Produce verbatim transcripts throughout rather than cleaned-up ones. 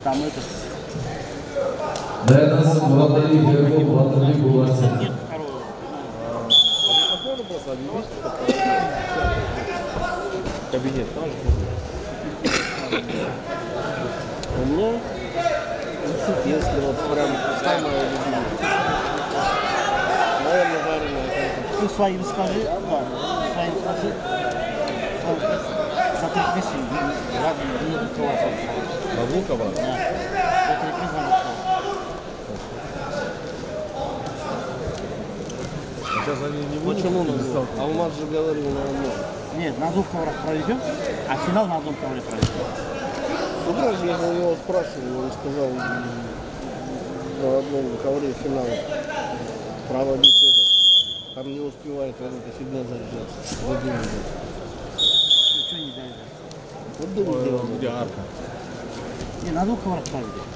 Там это... Да, это Мурат Алиев, Ерго, Мурат Алиев, Булгасин. Нет второго. Кабинет тоже. У меня, если вот прям самое любимое, наверное, жареное. Ты своим скажи, да, своим скажи. За три книги, ладно, не открываться. Бабукова? Да. За три книги надо открываться. Сейчас они не будут. Почему на двух? Алмаз же говорил на одном. Нет, на двух коврах проведем, а финал на одном ковре проведем. С утра же я у него спрашивал, он сказал на одном ковре финала проводить это. Там не успевает вот это всегда заряжаться. Вот дым идет. Что не заряжаться? Вот дым идет. Где арка? Не, на двух коврах проведем.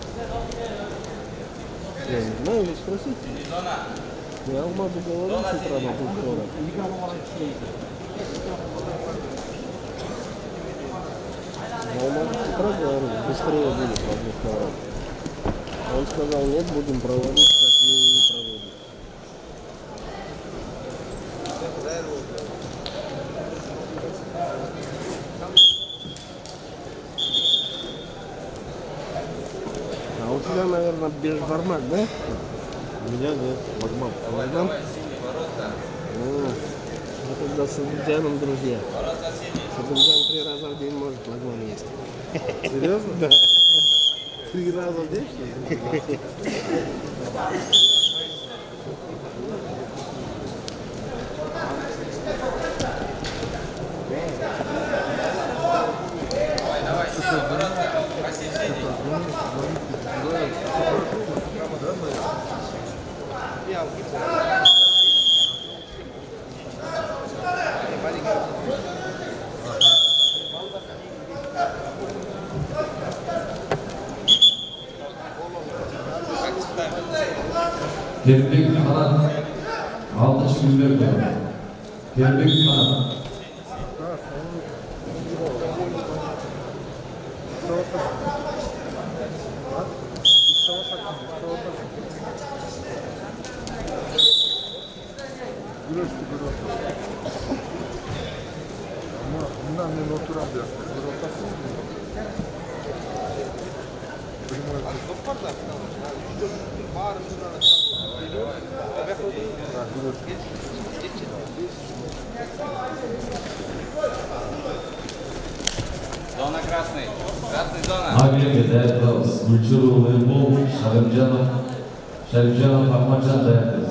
Я не знаю, ведь спросите. Я Алмазу говорил с утра на двух коврах. Алмаз с утра говорил, быстрее будет на двух коврах. Он сказал, нет, будем проводить, как и проводим. А у тебя, наверное, бешбармак, да? У меня нет. Магмам. Магмам? Мы тогда с Абидjaном друзья. Абидjan три раза в день может магмам есть. Серьезно? Да. Три раза в день? Kerbek Xanat, алтынчы günler var. Kerbek Xanat. Зона красный. Красный зона. Агенге Даятбаус, Гульчуру Лырмол, Шарымжанов, Шарымжанов Ахмаджан Даятбаус.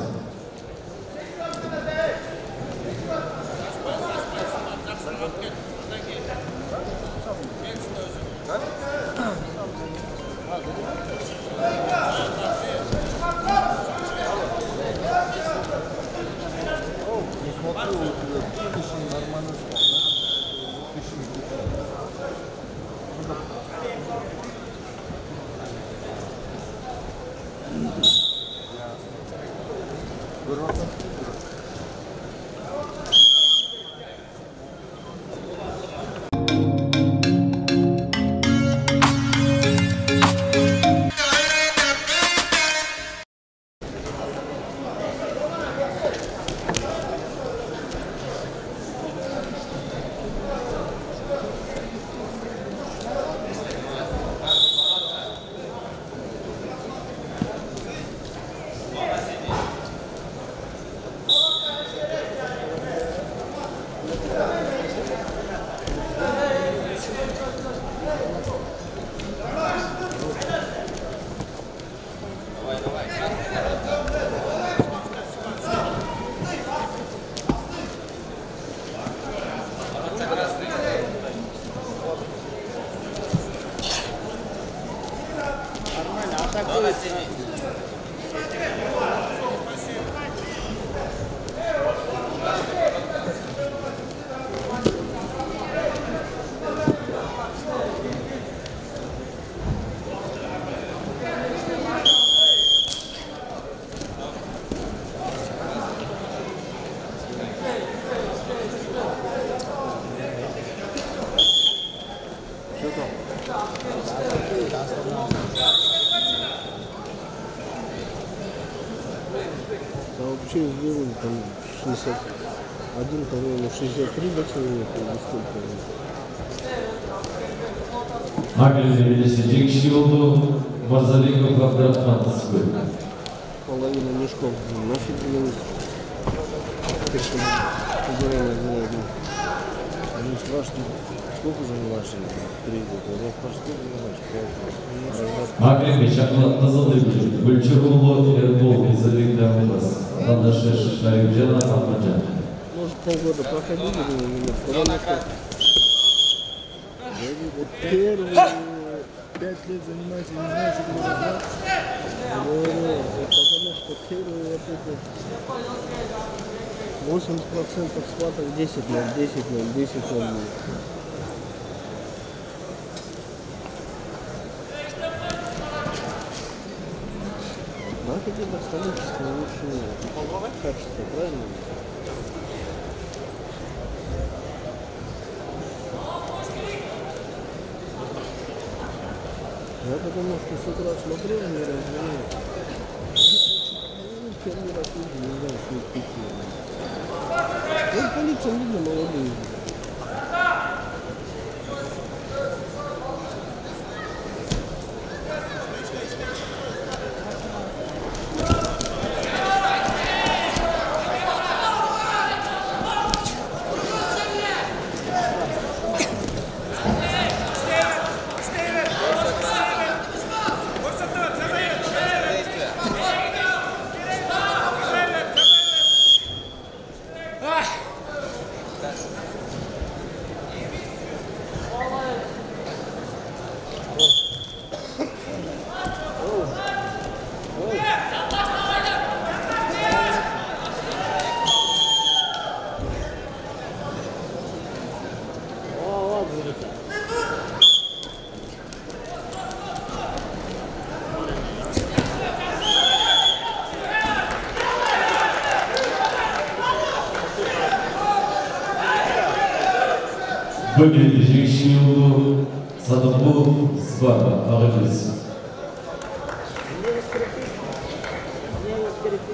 Что там? вообще сделали там шестьдесят один, по-моему, шестьдесят три боксинга, или сколько. Акиль Величевич Шилду, Марзаликов Абдрахман Сбыр. Половина мешков нафиг не так что фигурально знаю. Они спрашивают, сколько занимаешься? Три года. Я спрашиваю, сколько занимаешься? Акиль Мечаклад Назалыгов, Гульчурулов, Эрбол, Изалик Дамбас, Надашеш, Шарибжана, Ахмаджан. Может, полгода проходили, потому что Вот первые пять лет занимаюсь, я не знаю, что буду знать. потому что первые вот эти восемьдесят процентов схваток десять ноль, десять ноль, десять ноль. Нафиг это количество лучше качество, правильно? Я потому что с утра смотрел, не разговаривал. Первый раз видел, не знаю, что это такие. Ну, по лицам видно, молодые. Бөкелі Жекшілду, Садықұлов, Сыбаға, Ағылыс.